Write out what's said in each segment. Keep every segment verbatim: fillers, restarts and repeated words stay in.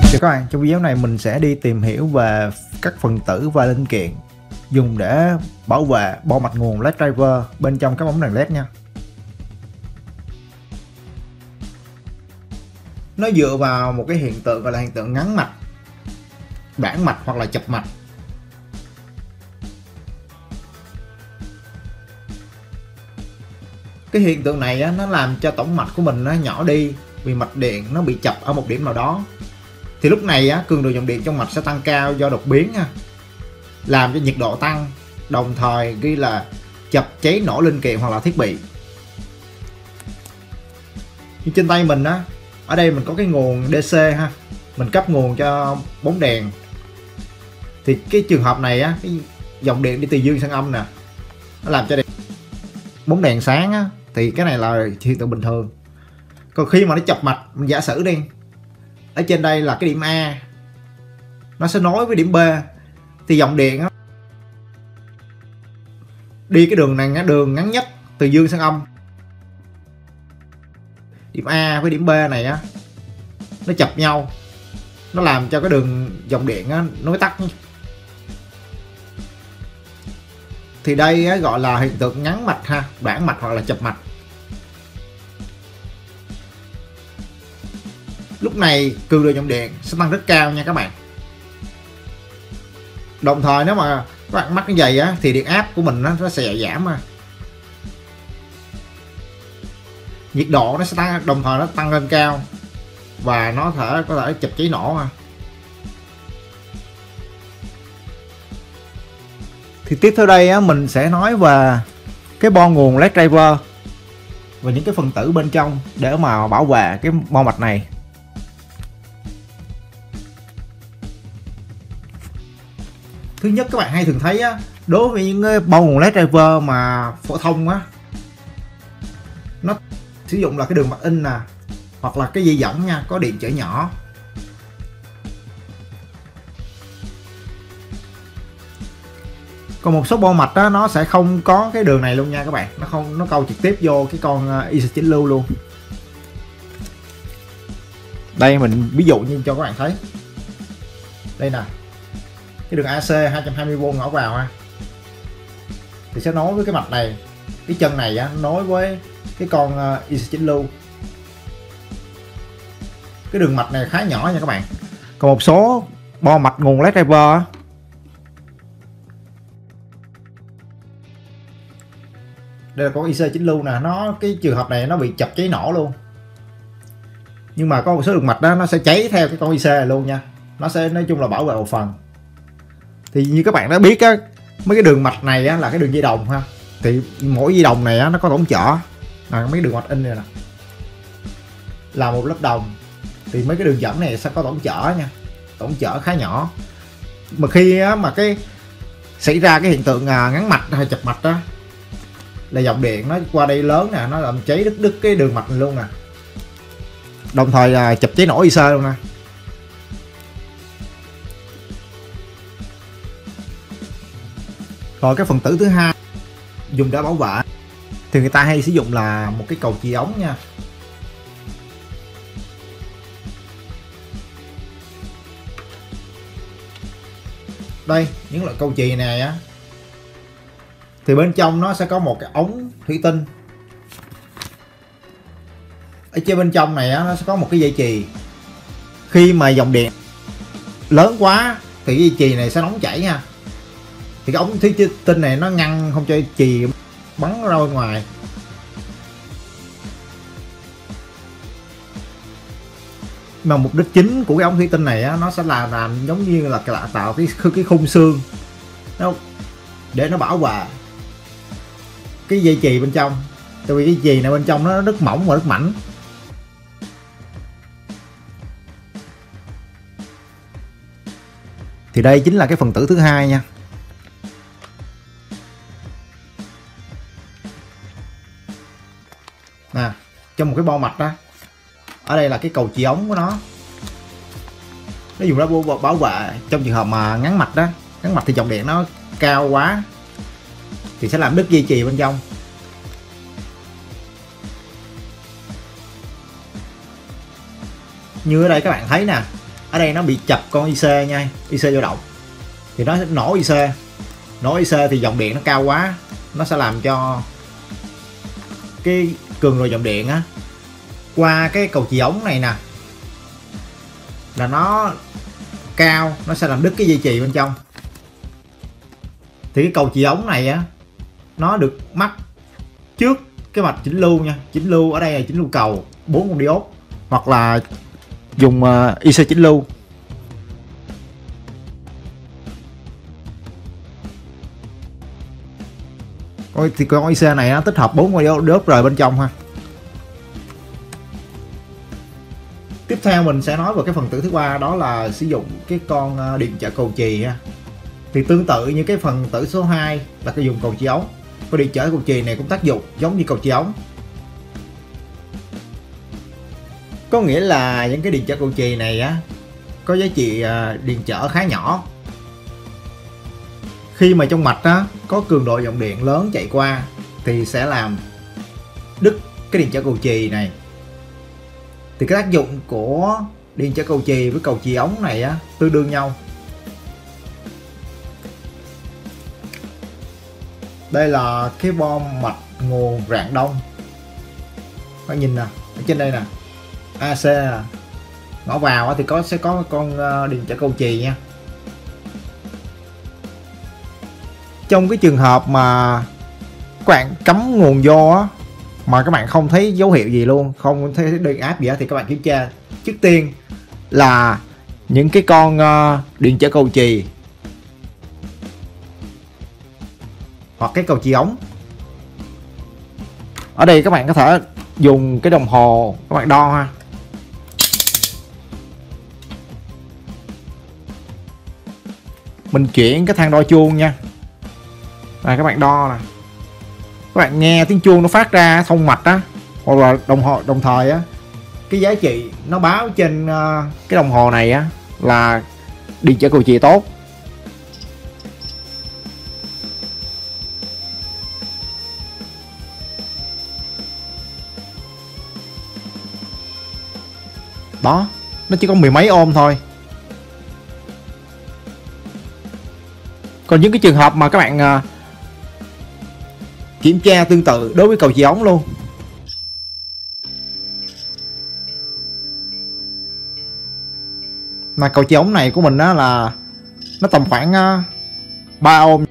Chào các bạn, trong video này mình sẽ đi tìm hiểu về các phần tử và linh kiện dùng để bảo vệ bo mạch nguồn led driver bên trong các bóng đèn led nha. Nó dựa vào một cái hiện tượng gọi là hiện tượng ngắn mạch, bảng mạch hoặc là chập mạch. Cái hiện tượng này á, nó làm cho tổng mạch của mình nó nhỏ đi vì mạch điện nó bị chập ở một điểm nào đó. Thì lúc này á, cường độ dòng điện trong mạch sẽ tăng cao do đột biến nha, làm cho nhiệt độ tăng, đồng thời ghi là chập cháy nổ linh kiện hoặc là thiết bị. Như trên tay mình á, ở đây mình có cái nguồn đê xê ha, mình cấp nguồn cho bóng đèn. Thì cái trường hợp này á, cái dòng điện đi từ dương sang âm nè, nó làm cho đèn bóng đèn sáng á, thì cái này là hiện tượng bình thường. Còn khi mà nó chập mạch, mình giả sử đi, ở trên đây là cái điểm A, nó sẽ nối với điểm B, thì dòng điện á, đi cái đường này, đường ngắn nhất từ dương sang âm. Điểm A với điểm B này á, nó chập nhau, nó làm cho cái đường dòng điện á, nối tắt. Thì đây á, gọi là hiện tượng ngắn mạch ha, bảng mạch hoặc là chập mạch. Lúc này cường độ dòng điện sẽ tăng rất cao nha các bạn. Đồng thời nếu mà các bạn mắc cái giày á, thì điện áp của mình nó sẽ giảm mà. Nhiệt độ nó sẽ tăng, đồng thời nó tăng lên cao và nó thể có thể chập cháy nổ ha. Thì tiếp theo đây á, mình sẽ nói về cái bo nguồn led driver và những cái phần tử bên trong để mà bảo vệ cái bo mạch này. Thứ nhất, các bạn hay thường thấy á, đối với những cái bo nguồn led driver mà phổ thông á, nó sử dụng là cái đường mạch in nè, hoặc là cái dây dẫn nha, có điện trở nhỏ. Còn một số bo mạch đó, nó sẽ không có cái đường này luôn nha các bạn, nó không, nó câu trực tiếp vô cái con i xê chín lưu luôn. Đây mình ví dụ như cho các bạn thấy, đây nè, cái đường a xê hai trăm hai mươi vôn ngõ vào ha, thì sẽ nối với cái mạch này, cái chân này á, nối với cái con i xê chín lưu. Cái đường mạch này khá nhỏ nha các bạn. Còn một số bo mạch nguồn led driver á, đây là con i xê chín lưu nè, nó cái trường hợp này nó bị chập cháy nổ luôn. Nhưng mà có một số đường mạch đó nó sẽ cháy theo cái con i xê này luôn nha. Nó sẽ nói chung là bảo vệ một phần. Thì như các bạn đã biết á, mấy cái đường mạch này á, là cái đường dây đồng ha. Thì mỗi dây đồng này á, nó có tổng chở là mấy đường mạch in này nè, là một lớp đồng. Thì mấy cái đường dẫn này sẽ có tổng chở nha, tổng chở khá nhỏ. Mà khi á, mà cái xảy ra cái hiện tượng à, ngắn mạch hay chập mạch á, là dòng điện nó qua đây lớn nè, nó làm cháy đứt đứt cái đường mạch này luôn nè, đồng thời là chập cháy nổ i xê luôn nè. Rồi cái phần tử thứ hai dùng để bảo vệ thì người ta hay sử dụng là một cái cầu chì ống nha. Đây, những loại cầu chì này á, thì bên trong nó sẽ có một cái ống thủy tinh. Ở trên bên trong này á, nó sẽ có một cái dây chì. Khi mà dòng điện lớn quá thì cái dây chì này sẽ nóng chảy nha. Thì cái ống thủy tinh này nó ngăn không cho chì bắn ra bên ngoài. Mà mục đích chính của cái ống thủy tinh này á, nó sẽ là làm giống như là tạo cái cái khung xương nó để nó bảo vệ cái dây chì bên trong. Tại vì cái chì này bên trong nó rất mỏng và rất mảnh. Thì đây chính là cái phần tử thứ hai nha. Nè, trong một cái bo mạch đó, ở đây là cái cầu chì ống của nó. Nó dùng để bảo vệ trong trường hợp mà ngắn mạch đó, ngắn mạch thì dòng điện nó cao quá thì sẽ làm đứt dây chì bên trong. Như ở đây các bạn thấy nè, ở đây nó bị chập con i xê nha, i xê dao động thì nó sẽ nổ i xê. Nổ i xê thì dòng điện nó cao quá, nó sẽ làm cho cái cường độ dòng điện á qua cái cầu chì ống này nè là nó cao, nó sẽ làm đứt cái dây chì bên trong. Thì cái cầu chì ống này á nó được mắc trước cái mạch chỉnh lưu nha. Chỉnh lưu ở đây là chỉnh lưu cầu bốn con diode hoặc là dùng uh, i xê chỉnh lưu. Ôi, thì con i xê này nó tích hợp bốn con diode rời bên trong ha. Tiếp theo mình sẽ nói về cái phần tử thứ ba, đó là sử dụng cái con điện trở cầu chì ha. Thì tương tự như cái phần tử số hai là cái dùng cầu chì ống, con điện trở cầu chì này cũng tác dụng giống như cầu chì ống. Có nghĩa là những cái điện trở cầu chì này á có giá trị điện trở khá nhỏ. Khi mà trong mạch á có cường độ dòng điện lớn chạy qua thì sẽ làm đứt cái điện trở cầu chì này. Thì cái tác dụng của điện trở cầu chì với cầu chì ống này á tương đương nhau. Đây là cái bom mạch nguồn rạng đông. Các nhìn nè, ở trên đây nè, a xê nè. Ngõ vào thì có sẽ có con điện trở cầu chì nha. Trong cái trường hợp mà các bạn cắm nguồn vô á mà các bạn không thấy dấu hiệu gì luôn, không thấy điện áp gì á, thì các bạn kiểm tra trước tiên là những cái con uh, điện trở cầu chì hoặc cái cầu chì ống. Ở đây các bạn có thể dùng cái đồng hồ các bạn đo ha. Mình chuyển cái thang đo chuông nha. Đây các bạn đo nè. Các bạn nghe tiếng chuông nó phát ra thông mạch á, hoặc là đồng hồ đồng thời á, cái giá trị nó báo trên uh, cái đồng hồ này á là điện trở cầu chì tốt. Đó, nó chỉ có mười mấy ohm thôi. Còn những cái trường hợp mà các bạn uh, kiểm tra tương tự đối với cầu chì ống luôn. Mà cầu chì ống này của mình đó là nó tầm khoảng uh, ba ohm.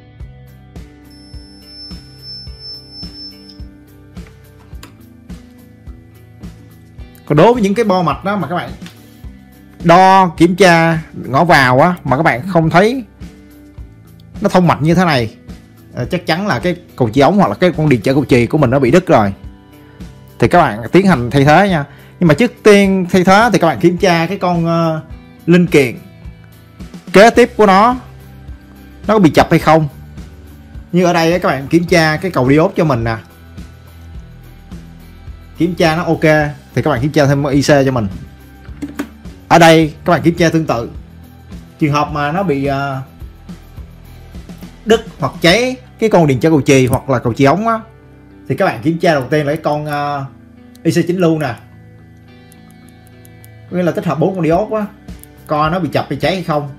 Còn đối với những cái bo mạch đó mà các bạn đo kiểm tra ngõ vào á mà các bạn không thấy nó thông mạch như thế này, chắc chắn là cái cầu chì ống hoặc là cái con điện trở cầu chì của mình nó bị đứt rồi. Thì các bạn tiến hành thay thế nha. Nhưng mà trước tiên thay thế thì các bạn kiểm tra cái con uh, linh kiện kế tiếp của nó nó có bị chập hay không. Như ở đây các bạn kiểm tra cái cầu diode cho mình nè, kiểm tra nó ok thì các bạn kiểm tra thêm i xê cho mình. Ở đây các bạn kiểm tra tương tự. Trường hợp mà nó bị uh, đứt hoặc cháy cái con điện trở cầu chì hoặc là cầu chì ống á, thì các bạn kiểm tra đầu tiên là cái con uh, i xê chỉnh lưu nè, có nghĩa là tích hợp bốn con diode á, coi nó bị chập bị cháy hay không.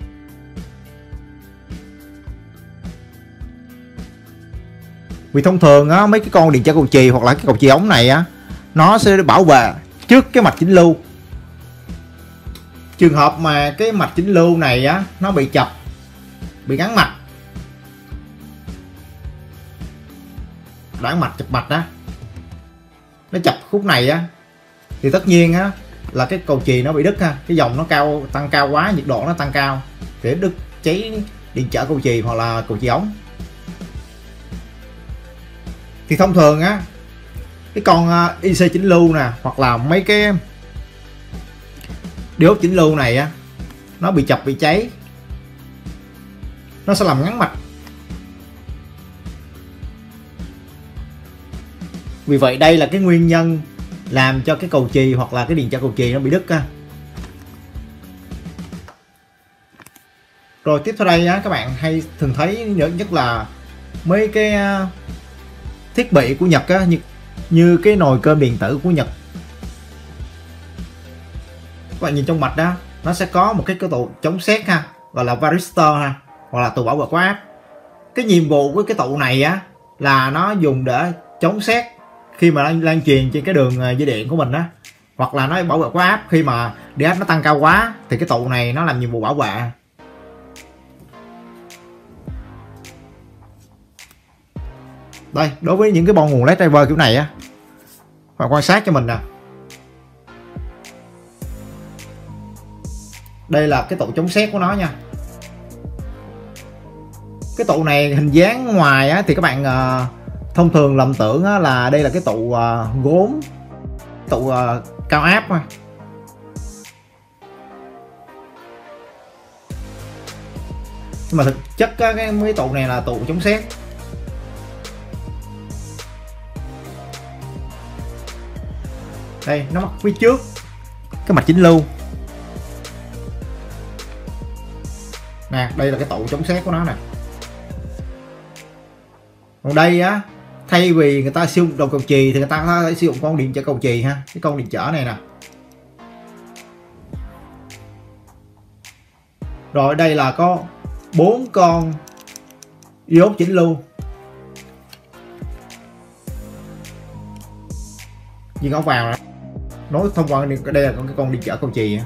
Vì thông thường á mấy cái con điện trở cầu chì hoặc là cái cầu chì ống này á nó sẽ bảo vệ trước cái mạch chỉnh lưu. Trường hợp mà cái mạch chỉnh lưu này á nó bị chập, bị gắn mạch, đoạn mạch chập mạch á, nó chập khúc này á, thì tất nhiên á là cái cầu chì nó bị đứt ha. Cái dòng nó cao, tăng cao quá, nhiệt độ nó tăng cao để đứt cháy điện trở cầu chì hoặc là cầu chì ống. Thì thông thường á cái con i xê chỉnh lưu nè hoặc là mấy cái diode chỉnh lưu này á nó bị chập bị cháy, nó sẽ làm ngắn mạch. Vì vậy đây là cái nguyên nhân làm cho cái cầu chì hoặc là cái điện trở cầu chì nó bị đứt ha. Rồi tiếp theo đây á, các bạn hay thường thấy nhất là mấy cái thiết bị của Nhật á, như, như cái nồi cơm điện tử của Nhật. Các bạn nhìn trong mạch đó nó sẽ có một cái cái tụ chống sét ha, gọi là varistor ha, hoặc là tụ bảo vệ quá áp. Cái nhiệm vụ của cái tụ này á là nó dùng để chống sét khi mà lan, lan truyền trên cái đường dây điện của mình á, hoặc là nó bảo vệ quá áp khi mà điện áp nó tăng cao quá thì cái tụ này nó làm nhiệm vụ bảo vệ. Đây, đối với những cái bon nguồn led driver kiểu này á, bạn quan sát cho mình nè. Đây là cái tụ chống sét của nó nha. Cái tụ này hình dáng ngoài á thì các bạn uh, thông thường lầm tưởng á, là đây là cái tụ uh, gốm, tụ uh, cao áp ha. Nhưng mà thực chất á, cái mấy tụ này là tụ chống sét. Đây, nó mắc phía trước cái mạch chính lưu nè, đây là cái tụ chống sét của nó nè. Còn đây á, thay vì người ta sử dụng đầu cầu chì thì người ta có thể sử dụng con điện trở cầu chì ha, cái con điện trở này nè. Rồi đây là có bốn con diode chỉnh lưu. Gì có vào nối thông qua đây là cái con điện trở cầu chì.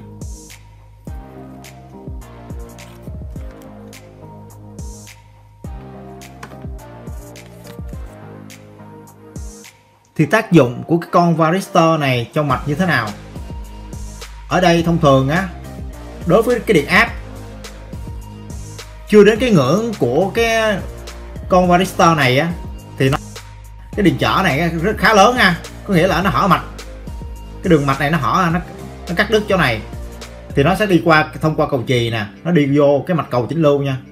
Thì tác dụng của cái con varistor này trong mạch như thế nào? Ở đây thông thường á, đối với cái điện áp chưa đến cái ngưỡng của cái con varistor này á thì nó cái điện trở này rất khá lớn ha, có nghĩa là nó hở mạch, cái đường mạch này nó hở, nó nó cắt đứt chỗ này thì nó sẽ đi qua thông qua cầu chì nè, nó đi vô cái mạch cầu chính lưu nha.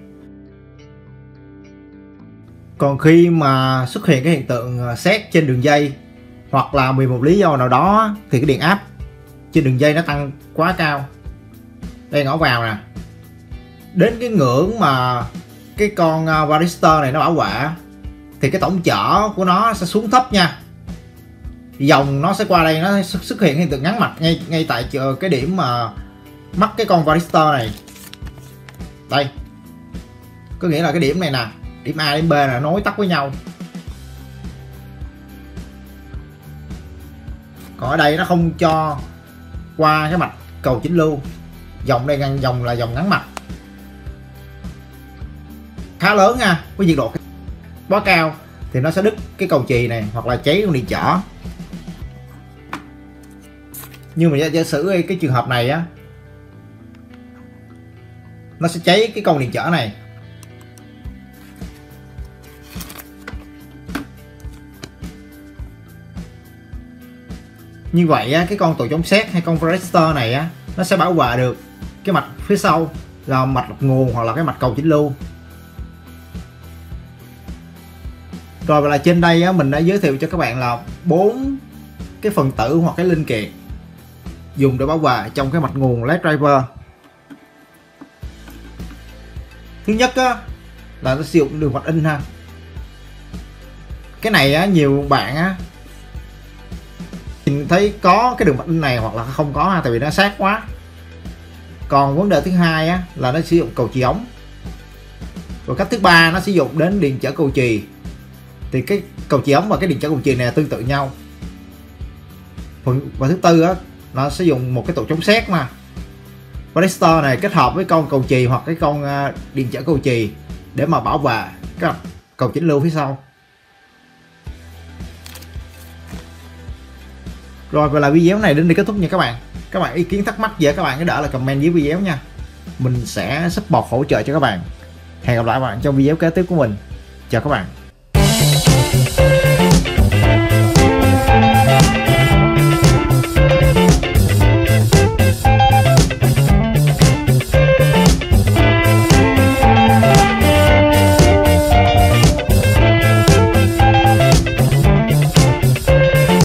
Còn khi mà xuất hiện cái hiện tượng sét trên đường dây hoặc là vì một lý do nào đó thì cái điện áp trên đường dây nó tăng quá cao, đây ngõ vào nè, đến cái ngưỡng mà cái con varistor này nó bảo vệ thì cái tổng chở của nó sẽ xuống thấp nha. Dòng nó sẽ qua đây, nó xuất hiện hiện tượng ngắn mạch ngay ngay tại cái điểm mà mắc cái con varistor này. Đây, có nghĩa là cái điểm này nè, điểm A điểm B là nối tắt với nhau. Còn ở đây nó không cho qua cái mạch cầu chính lưu, dòng đây ngăn dòng là dòng ngắn mạch khá lớn nha, với nhiệt độ quá cao thì nó sẽ đứt cái cầu chì này hoặc là cháy con điện trở. Nhưng mà giả sử cái trường hợp này á, nó sẽ cháy cái con điện trở này. Như vậy á, cái con tụ chống sét hay con varistor này á, nó sẽ bảo vệ được cái mạch phía sau là mạch nguồn hoặc là cái mạch cầu chính lưu. Rồi và là trên đây á, mình đã giới thiệu cho các bạn là bốn cái phần tử hoặc cái linh kiện dùng để bảo vệ trong cái mạch nguồn led driver. Thứ nhất á, là nó sử dụng đường mạch in ha. Cái này á, nhiều bạn á mình thấy có cái đường mạch in này hoặc là không có ha, tại vì nó sát quá. Còn vấn đề thứ hai á, là nó sử dụng cầu chì ống. Rồi cách thứ ba nó sử dụng đến điện trở cầu chì. Thì cái cầu chì ống và cái điện trở cầu chì này là tương tự nhau. Và thứ tư á, nó sử dụng một cái tụ chống sét mà. Varistor này kết hợp với con cầu chì hoặc cái con điện trở cầu chì để mà bảo vệ cái cầu chính lưu phía sau. Rồi và là video này đến đây kết thúc nha các bạn. Các bạn ý kiến thắc mắc gì các bạn cứ để lại comment dưới video nha. Mình sẽ support hỗ trợ cho các bạn. Hẹn gặp lại các bạn trong video kế tiếp của mình. Chào các bạn.